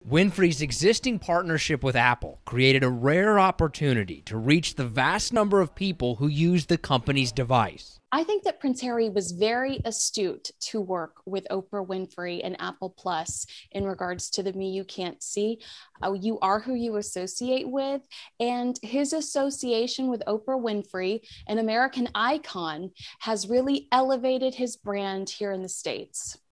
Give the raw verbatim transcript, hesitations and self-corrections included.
Winfrey's existing partnership with Apple created a rare opportunity to reach the vast number of people who use the company's device. I think that Prince Harry was very astute to work with Oprah Winfrey and Apple Plus in regards to the Me You Can't See. Uh, you are who you associate with. And his association with Oprah Winfrey, an American icon, has really elevated his brand here in the States.